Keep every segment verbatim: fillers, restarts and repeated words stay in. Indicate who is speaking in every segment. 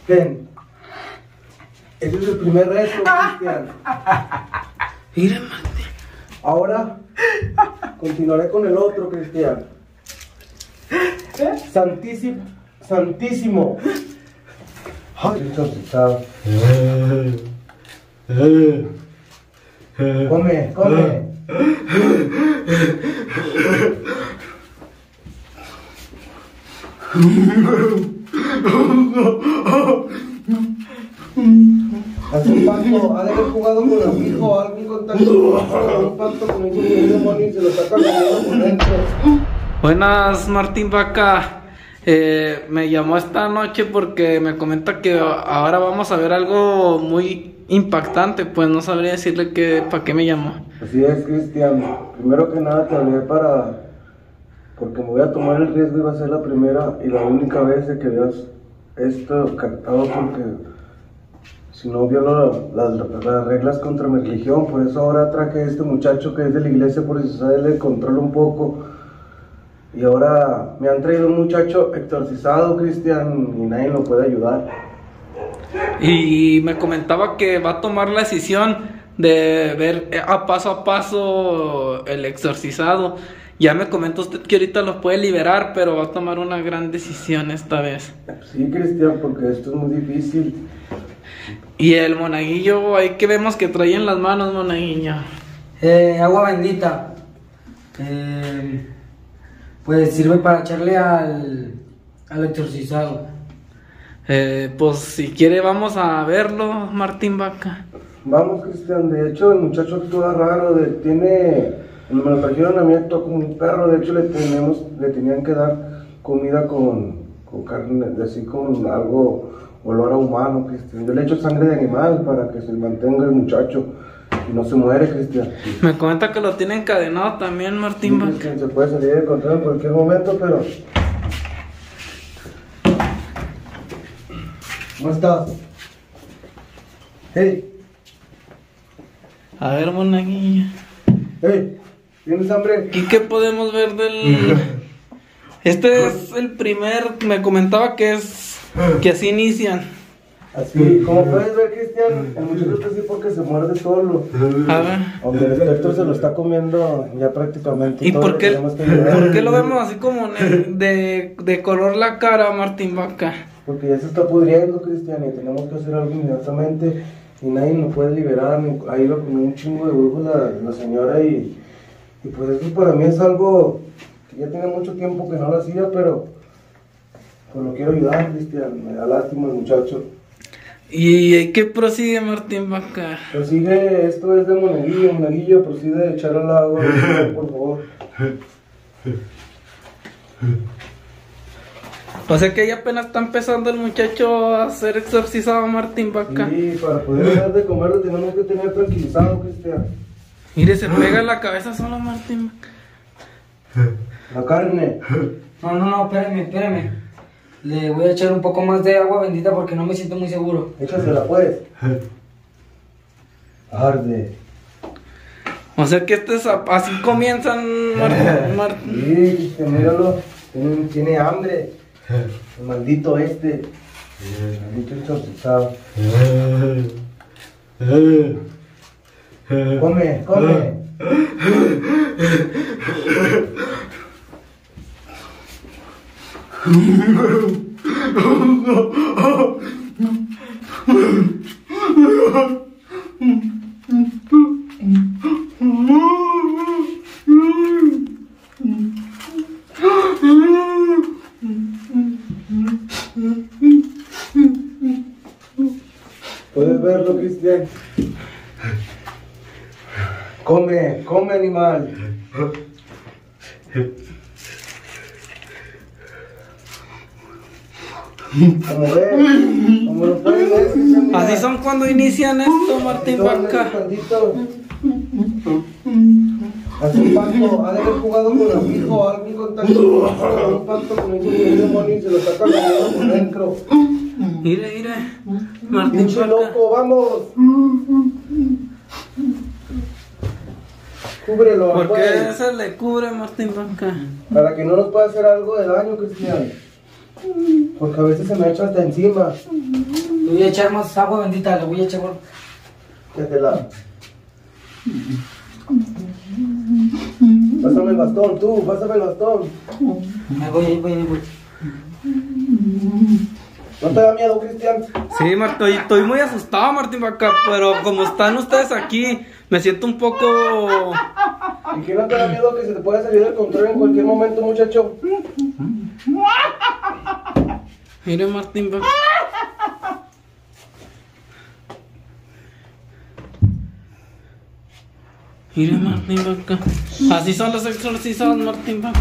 Speaker 1: Ven. Ese es el primer reto, Cristian.
Speaker 2: Mira, Martín.
Speaker 1: Ahora continuaré con el otro, Cristian. Santísimo. Santísimo. Ay, exorcizado. Come, come. Hace un pacto, ha de haber jugado con el hijo, algún contacto, un pacto con el hijo de un demonio y se lo está cambiando por dentro.
Speaker 2: Buenas, Martín Vaca. Eh, me llamó esta noche porque me comenta que ahora vamos a ver algo muy impactante. Pues no sabría decirle que para qué me llamó.
Speaker 1: Así es, Cristian. Primero que nada te hablé para... porque me voy a tomar el riesgo y va a ser la primera y la única vez de que veas esto captado, porque si no violo las, las, las reglas contra mi religión. Por eso ahora traje a este muchacho que es de la iglesia, por si se le controla un poco. Y ahora me han traído un muchacho exorcizado, Cristian, y nadie lo puede ayudar.
Speaker 2: Y me comentaba que va a tomar la decisión de ver a paso a paso el exorcizado. Ya me comentó usted que ahorita lo puede liberar, pero va a tomar una gran decisión esta vez.
Speaker 1: Sí, Cristian, porque esto es muy difícil.
Speaker 2: Y el monaguillo, ahí que vemos que trae en las manos, monaguillo.
Speaker 3: Eh, agua bendita. Eh, pues sirve para echarle al, al exorcizado.
Speaker 2: Eh, pues si quiere vamos a verlo, Martín Vaca.
Speaker 1: Vamos, Cristian. De hecho, el muchacho actúa raro. De, tiene, me lo trajeron a mí, actúa como un perro. De hecho, le tenemos, le tenían que dar comida con, con carne, así con algo olor a humano, Cristian. Yo le echo sangre de animal para que se mantenga el muchacho y no se muere, Cristian.
Speaker 2: Me comenta que lo tiene encadenado también, Martín Vaca.
Speaker 1: Sí, se puede salir de control en cualquier momento, pero... ¿Cómo estás? Hey.
Speaker 2: A ver, monaguillo.
Speaker 1: Hey, ¿tienes hambre?
Speaker 2: ¿Y qué podemos ver del...? Este es el primer... Me comentaba que es... que así inician.
Speaker 1: Así, como puedes ver, Cristian, el muchacho está así porque se muerde solo.
Speaker 2: A ver.
Speaker 1: Aunque el espectro se lo está comiendo ya prácticamente.
Speaker 2: ¿Y
Speaker 1: todo
Speaker 2: por
Speaker 1: lo
Speaker 2: qué,
Speaker 1: que tenemos que llevar.
Speaker 2: por qué lo vemos así como ne- de, de color la cara, Martín Vaca?
Speaker 1: Porque ya se está pudriendo, Cristian, y tenemos que hacer algo inmediatamente. Y nadie nos puede liberar. Ha ido con un chingo de brujos la, la señora. Y, y pues eso para mí es algo que ya tiene mucho tiempo que no lo hacía, pero pues lo quiero ayudar, Cristian. Me da lástima el muchacho.
Speaker 2: ¿Y qué prosigue, Martín Vaca?
Speaker 1: Prosigue, esto es de monaguillo, monaguillo, prosigue de echar al agua, por favor.
Speaker 2: O sea que ya apenas está empezando el muchacho a ser exorcizado, Martín Vaca.
Speaker 1: Sí, para poder dar de comer lo tenemos que tener tranquilizado, Cristian.
Speaker 2: Mire, se pega en la cabeza solo, Martín Vaca.
Speaker 1: La carne.
Speaker 3: No, no, no, espérame, espérame. Le voy a echar un poco más de agua bendita porque no me siento muy seguro.
Speaker 1: Échasela, pues. Arde.
Speaker 2: O sea que este es a- así comienzan, Martín. Mar-
Speaker 1: Sí, Cristian, míralo. Tiene, tiene hambre. El maldito este. El maldito exorcizado. Come, come. ¿Puedes verlo, Cristian? Come, come, animal. Como ves, como lo puedes ver, Cristian, mira.
Speaker 2: Así son cuando inician esto, Martín
Speaker 1: Son
Speaker 2: Vaca.
Speaker 1: estos tantitos. Hace un pacto, ha de haber jugado con el hijo, algún contacto, un pacto con el hijo de un demonio y se lo está cambiando por dentro.
Speaker 2: Mire, mire. Martín
Speaker 1: Pinche
Speaker 2: Vaca.
Speaker 1: loco, vamos. Cúbrelo,
Speaker 2: ¿Por
Speaker 1: pues,
Speaker 2: qué se le cubre, Martín Vaca?
Speaker 1: para que no nos pueda hacer algo de daño, Cristian. Porque a veces se me echa hasta encima.
Speaker 3: Le voy a echar más agua bendita, le voy a echar...
Speaker 1: Desde la... Pásame el bastón, tú, pásame el bastón.
Speaker 3: Ahí voy, ahí voy, ahí voy.
Speaker 1: ¿No te da miedo, Cristian?
Speaker 2: Sí, Martín, estoy muy asustado, Martín Vaca, pero como están ustedes aquí, me siento un poco...
Speaker 1: ¿Y qué no te da miedo que se te pueda salir del control en cualquier momento, muchacho?
Speaker 2: Mire, Martín Vaca. Mire, Martín Vaca. Así son los exorcizados, Martín Vaca.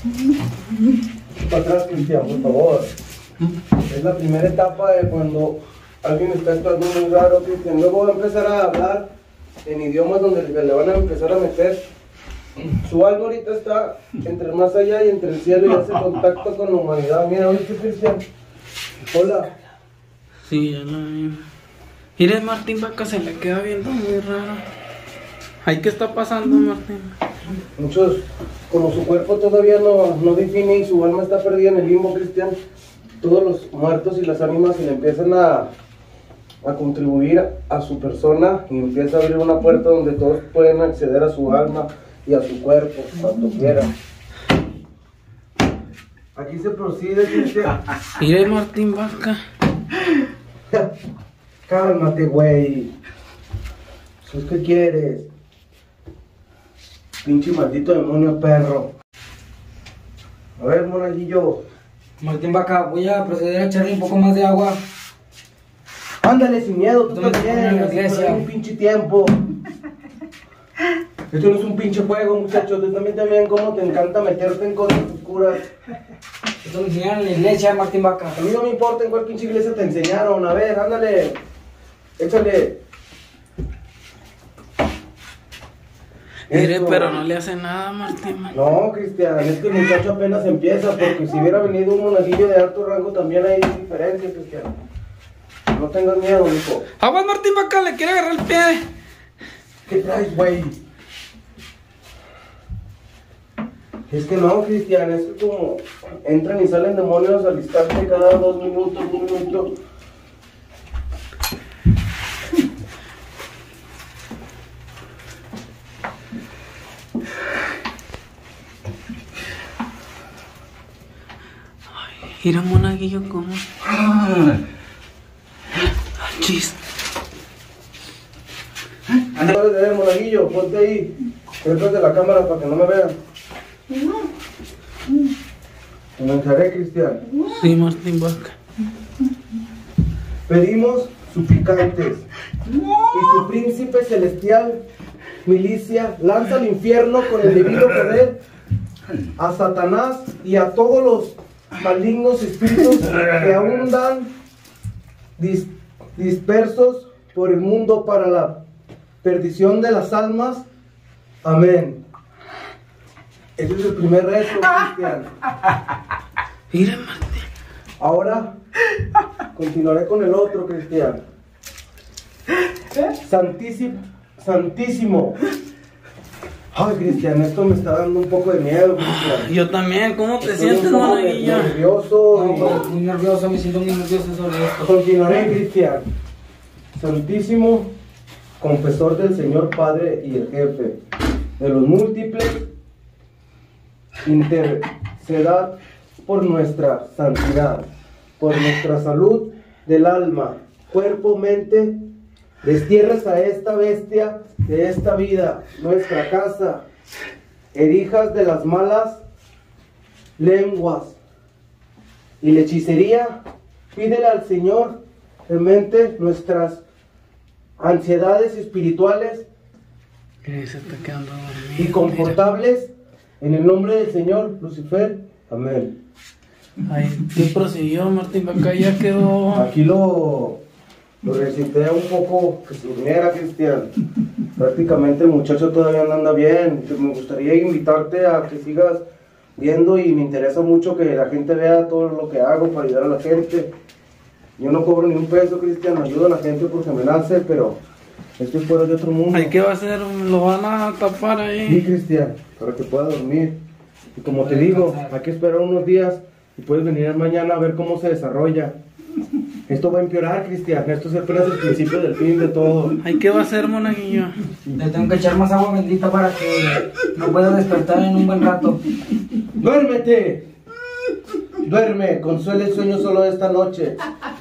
Speaker 1: Para atrás, Cristian, por favor. Es la primera etapa de cuando alguien está actuando muy raro, Cristian. Luego va a empezar a hablar en idiomas donde le van a empezar a meter. Su alma ahorita está entre el más allá y entre el cielo y hace contacto con la humanidad. Mira, ¿oíste, Cristian? Hola.
Speaker 2: Sí, ya lo vi. Mire, Martín Vaca se le queda viendo muy raro. ¿Ay, qué está pasando, Martín?
Speaker 1: Muchos, como su cuerpo todavía no, no define y su alma está perdida en el limbo, Cristian, todos los muertos y las ánimas se le empiezan a, a contribuir a su persona y empieza a abrir una puerta donde todos pueden acceder a su alma y a su cuerpo, cuanto quieran. Aquí se procede, Cristian.
Speaker 2: Mire, Martín Vaca.
Speaker 1: Cálmate, güey. ¿Qué quieres? Pinche maldito demonio, perro. A ver, monaguillo.
Speaker 3: Martín Vaca, voy a proceder a echarle un poco más de agua.
Speaker 1: Ándale sin miedo, tú
Speaker 3: ¿Dónde te ponen en la
Speaker 1: también.
Speaker 3: iglesia?
Speaker 1: Es un pinche tiempo. Esto no es un pinche juego, muchachos. Tú también, también, cómo te encanta meterte en cosas oscuras.
Speaker 3: Esto me enseñaron en la iglesia, Martín Vaca.
Speaker 1: A mí no me importa en cuál pinche iglesia te enseñaron. A ver, ándale. Échale.
Speaker 2: Mire,
Speaker 1: Eso.
Speaker 2: pero no le hace nada, Martín Vaca.
Speaker 1: No, Cristian, es que el muchacho apenas empieza, porque si hubiera venido un monaguillo de alto rango también hay diferencias, Cristian. No tengas miedo, hijo.
Speaker 2: ¡Aguas, Martín Vaca! ¡Le quiere agarrar el pie!
Speaker 1: ¿Qué traes, güey? Es que no, Cristian, es que como entran y salen demonios al instante cada dos minutos, un minuto.
Speaker 2: Mira, monaguillo, cómo. Chis.
Speaker 1: Ándale, de ver, monaguillo, ponte ahí, detrás de la cámara para que no me vean. Comenzaré, Cristian.
Speaker 2: Sí, Martín Vaca.
Speaker 1: Pedimos suplicantes y tu príncipe celestial, milicia, lanza al infierno con el debido poder a Satanás y a todos los malignos espíritus que abundan dis, dispersos por el mundo para la perdición de las almas. Amén. Ese es el primer rezo, Cristian.
Speaker 2: Mira, Martín.
Speaker 1: Ahora continuaré con el otro, Cristian. Santísimo, santísimo. Ay, Cristian, esto me está dando un poco de miedo, Cristian.
Speaker 2: Yo también, ¿cómo te
Speaker 1: Estoy
Speaker 2: sientes,
Speaker 1: un poco
Speaker 2: monaguillo?
Speaker 1: nervioso.
Speaker 3: No,
Speaker 1: y-
Speaker 3: güey, muy nervioso, me siento muy nervioso sobre esto.
Speaker 1: Continuaré, Cristian. Santísimo confesor del Señor Padre y el Jefe de los múltiples, intercedad por nuestra santidad, por nuestra salud del alma, cuerpo, mente. Destierres a esta bestia de esta vida, nuestra casa, erijas de las malas lenguas y la hechicería. Pídele al Señor realmente nuestras ansiedades espirituales
Speaker 2: Mira, se está quedando dormido.
Speaker 1: y confortables en el nombre del Señor Lucifer. Amén.
Speaker 2: Mira. Ay, ¿qué prosiguió, Martín Vaca? Ya quedó.
Speaker 1: Aquí lo, lo recité un poco que se durmiera, Cristian. Prácticamente el muchacho todavía no anda bien. Me gustaría invitarte a que sigas viendo y me interesa mucho que la gente vea todo lo que hago para ayudar a la gente. Yo no cobro ni un peso, Cristian, ayudo a la gente porque me nace, pero esto es fuera de otro mundo.
Speaker 2: Ay, ¿qué va a hacer? ¿Lo van a tapar
Speaker 1: Sí,
Speaker 2: ahí?
Speaker 1: Cristian, para que pueda dormir. Y como te digo, hay que esperar unos días y puedes venir mañana a ver cómo se desarrolla. Esto va a empeorar, Cristian. Esto es apenas el principio del fin de todo.
Speaker 2: Ay, ¿qué va a hacer, monaguillo?
Speaker 3: Le tengo que echar más agua bendita para que no pueda despertar en un buen rato.
Speaker 1: ¡Duérmete! Duerme, consuela el sueño solo de esta noche.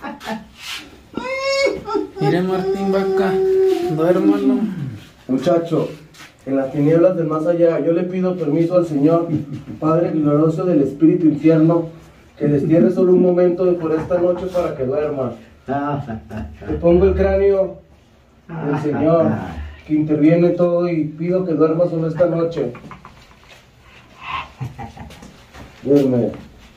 Speaker 2: Mire, Martín Vaca, duérmalo.
Speaker 1: Muchacho, en las tinieblas del más allá, yo le pido permiso al Señor, Padre glorioso del espíritu infierno, que destierre solo un momento de por esta noche para que duerma. Te pongo el cráneo del Señor, que interviene todo, y pido que duerma solo esta noche. Duerme.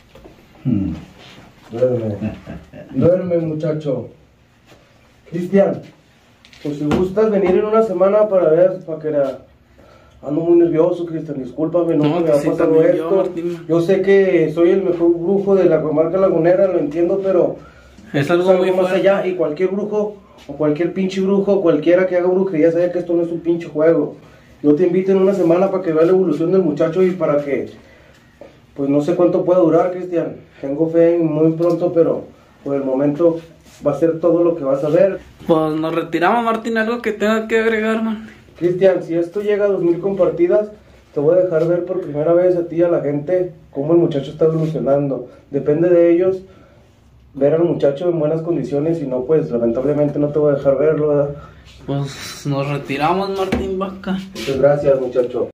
Speaker 1: Duerme. Duerme, muchacho. Cristian, pues si gustas venir en una semana para ver, para que era... Ando muy nervioso, Cristian, discúlpame, no,
Speaker 2: No,
Speaker 1: me ha
Speaker 2: sí,
Speaker 1: pasado
Speaker 2: también
Speaker 1: esto.
Speaker 2: yo, Martín.
Speaker 1: Yo sé que soy el mejor brujo de la comarca lagunera, lo entiendo, pero
Speaker 2: Es algo
Speaker 1: es algo
Speaker 2: muy
Speaker 1: más
Speaker 2: fuerte.
Speaker 1: allá, y cualquier brujo, o cualquier pinche brujo, cualquiera que haga brujería sabe que esto no es un pinche juego. Yo te invito en una semana para que veas la evolución del muchacho y para que, pues no sé cuánto pueda durar, Cristian. Tengo fe en muy pronto, pero por el momento va a ser todo lo que vas a ver.
Speaker 2: Pues nos retiramos, Martín, algo que tenga que agregar, man.
Speaker 1: Cristian, si esto llega a dos mil compartidas, te voy a dejar ver por primera vez a ti y a la gente cómo el muchacho está evolucionando. Depende de ellos ver al muchacho en buenas condiciones, y no, pues lamentablemente no te voy a dejar verlo, ¿verdad?
Speaker 2: Pues nos retiramos, Martín Vaca.
Speaker 1: Muchas gracias, muchacho.